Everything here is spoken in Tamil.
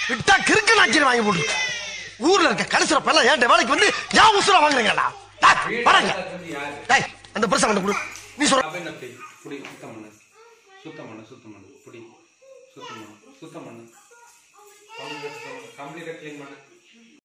விட்டா கிறுக்கு நாச்சில வாங்கி போட்டு ஊர்ல இருக்க கடைசில பல்ல ஏன் வேலைக்கு வந்து ஏன் உசுர வாங்குறீங்கடா வராங்க டேய் அந்த பர்ஸ் அவன்கிட்ட கொடு நீ சொல்ற புடி சுத்தம் பண்ணு சுத்தம் பண்ணு புடி சுத்தம் பண்ணு கம்ப்ளீட்டா க்ளீன் பண்ணு